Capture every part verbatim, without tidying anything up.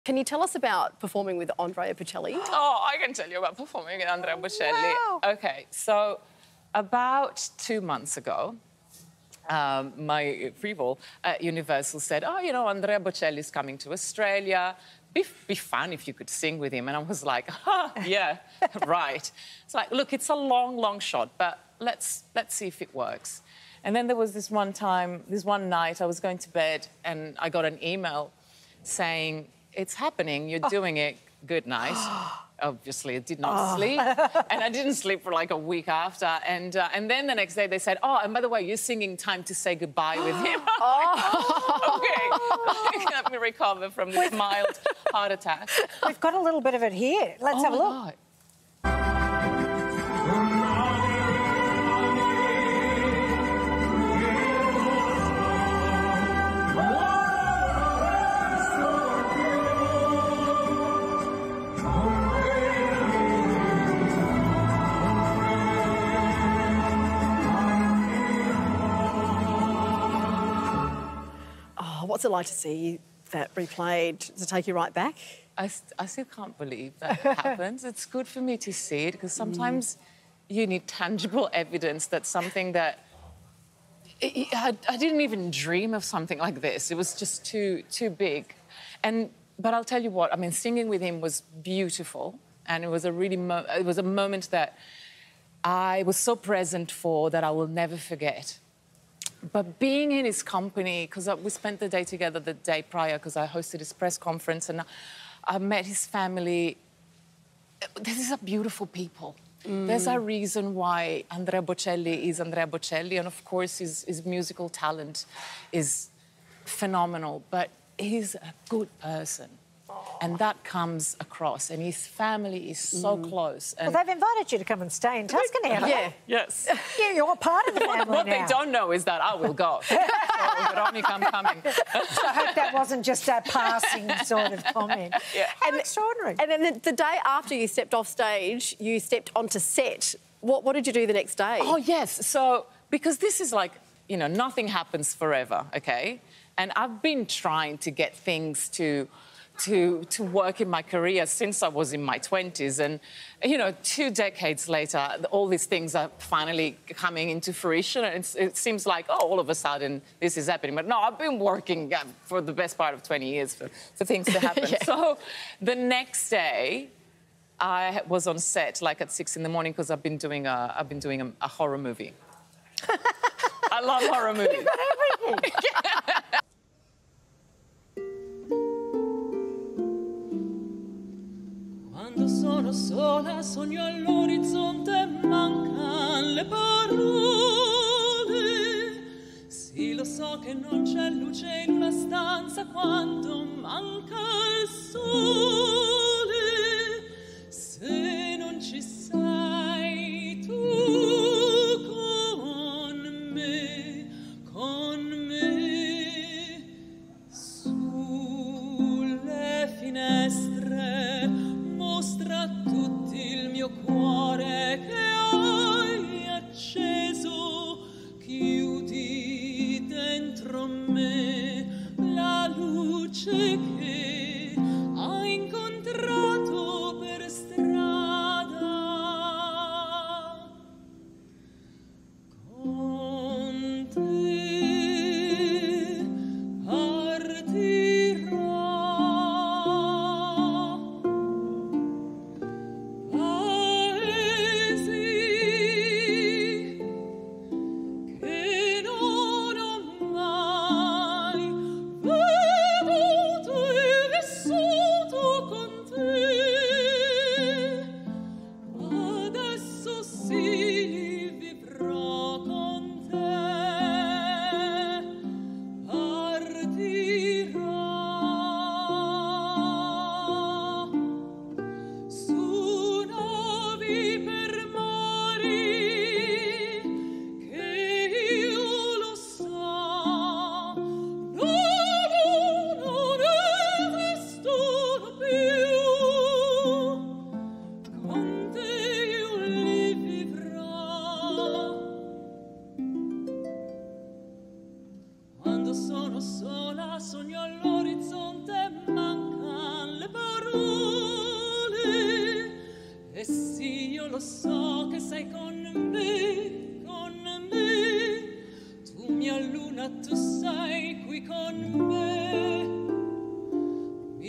Can you tell us about performing with Andrea Bocelli? Oh, I can tell you about performing with Andrea Bocelli. Wow. OK, so about two months ago, um, my rival at Universal said, oh, you know, Andrea Bocelli is coming to Australia. Be, be fun if you could sing with him. And I was like, huh, yeah, right. It's like, look, it's a long, long shot, but let's, let's see if it works. And then there was this one time, this one night, I was going to bed and I got an email saying, it's happening, you're oh. doing it, good night. Obviously, I did not oh. sleep. And I didn't sleep for like a week after. And uh, and then the next day they said, oh, and by the way, you're singing Time to Say Goodbye with him. Oh. OK, let me recover from this mild heart attack. We've got a little bit of it here. Let's oh have a look. God. What's it like to see that replayed, to take you right back? I, st I still can't believe that it happens. It's good for me to see it, because sometimes mm. you need tangible evidence that something that... It, I, I didn't even dream of something like this. It was just too, too big. And, but I'll tell you what, I mean, singing with him was beautiful, and it was a really... Mo it was a moment that I was so present for that I will never forget. But being in his company, because we spent the day together the day prior, because I hosted his press conference and I met his family. These are beautiful people. Mm. There's a reason why Andrea Bocelli is Andrea Bocelli, and of course his, his musical talent is phenomenal, but he's a good person. And that comes across, and his family is so mm. close. And well, they've invited you to come and stay in Tuscany, haven't they? Yeah, yes. Yeah, you're part of the family What now. they don't know is that I will go. So, Veronica, I'm coming. So I hope that wasn't just a passing sort of comment. Yeah. How and, extraordinary. And then the, the day after you stepped off stage, you stepped onto set. What, what did you do the next day? Oh, yes. So, because this is like, you know, nothing happens forever, OK? And I've been trying to get things to... To, to work in my career since I was in my twenties. And, you know, two decades later, all these things are finally coming into fruition. And it's, it seems like, oh, all of a sudden this is happening. But no, I've been working uh, for the best part of twenty years for, for things to happen. Yeah. So the next day, I was on set, like at six in the morning, because I've been doing a, I've been doing a, a horror movie. I love horror movies. You've got everything. Quando sono sola sogno all'orizzonte mancan le parole. Sì, lo so che non c'è luce in una stanza quando manca il sole. Se non ci sei tu con me, con me, sulle finestre mostra a tutti il mio cuore che hai acceso, chiudi dentro me la luce che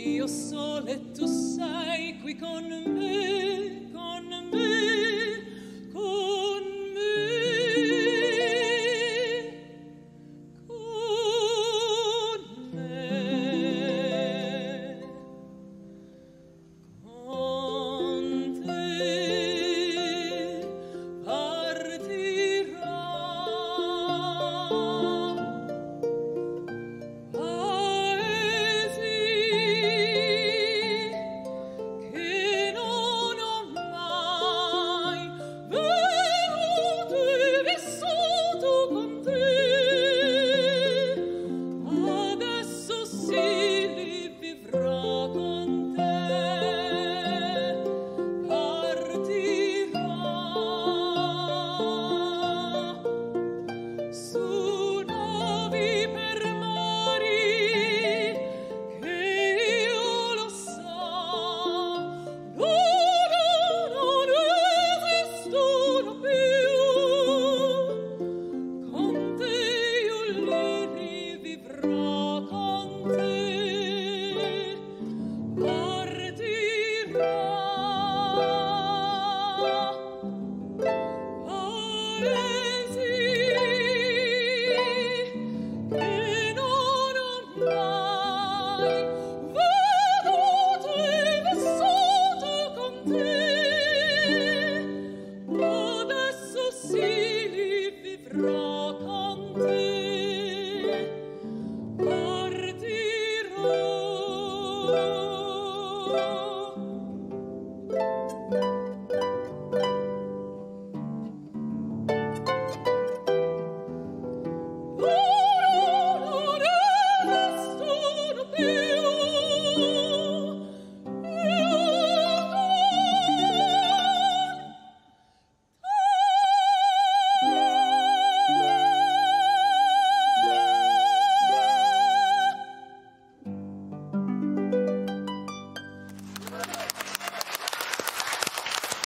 io sola e tu sei qui con me, con me.